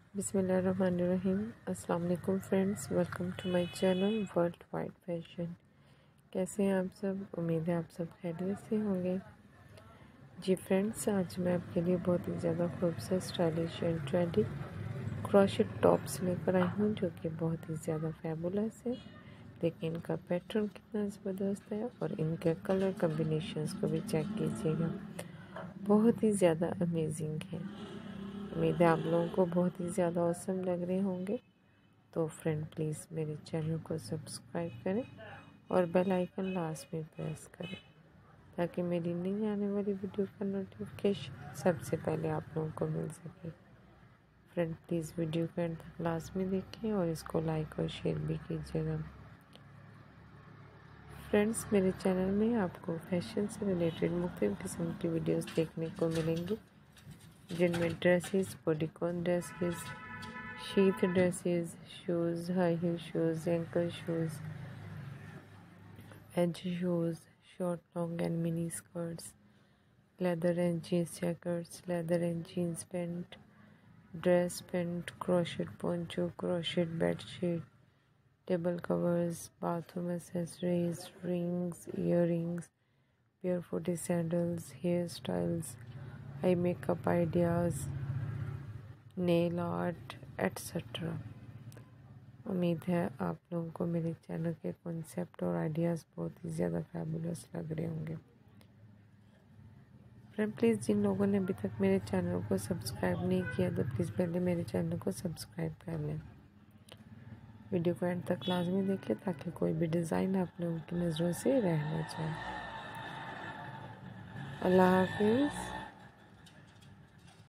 बिस्मिल्लाहिर्रहमानिर्रहीम। अस्सलाम वालेकुम friends, welcome to my channel world wide fashion. कैसे हैं आप सब? उम्मीद है आप सब खैरियत से होंगे। जी फ्रेंड्स, आज मैं आपके लिए बहुत ही ज़्यादा खूबसूरत stylish and trendy crochet tops लेकर आई हूँ, जो कि बहुत ही ज़्यादा फैबुलस है। देखिए इनका पैटर्न कितना ज़बरदस्त है और इनके कलर कम्बिनेशंस को भी चेक कीजिएगा, बहुत ही ज़्यादा अमेजिंग है। उम्मीद है आप लोगों को बहुत ही ज़्यादा औसम लग रहे होंगे। तो फ्रेंड प्लीज़ मेरे चैनल को सब्सक्राइब करें और बेल आइकन लास्ट में प्रेस करें, ताकि मेरी नई आने वाली वीडियो का नोटिफिकेशन सबसे पहले आप लोगों को मिल सके। फ्रेंड प्लीज़ वीडियो को एंड तक लास्ट में देखें और इसको लाइक और शेयर भी कीजिएगा। फ्रेंड्स, मेरे चैनल में आपको फैशन से रिलेटेड मुख्तलिफ किस्म की वीडियोस देखने को मिलेंगी, जिनमें dresses, bodycon dresses, sheath dresses, shoes, high heel shoes, ankle shoes, edge shoes, short, long and mini skirts, leather and jeans jackets, leather and jeans pant, dress pant, crochet poncho, crochet bedsheet, table covers, bathroom accessories, rings, earrings, barefoot sandals, hairstyles, eye makeup ideas, nail art etcetera. उम्मीद है आप लोगों को मेरे channel के concept और ideas बहुत ही ज़्यादा फैबुलस लग रहे होंगे। फ्रेंड प्लीज़, जिन लोगों ने अभी तक मेरे चैनल को सब्सक्राइब नहीं किया तो प्लीज़ पहले मेरे चैनल को सब्सक्राइब कर लें। वीडियो को एंड तक लाजमी देखें, ताकि कोई भी डिज़ाइन आप लोगों की नज़रों से रह ना जाए। अल्लाह हाफिज़।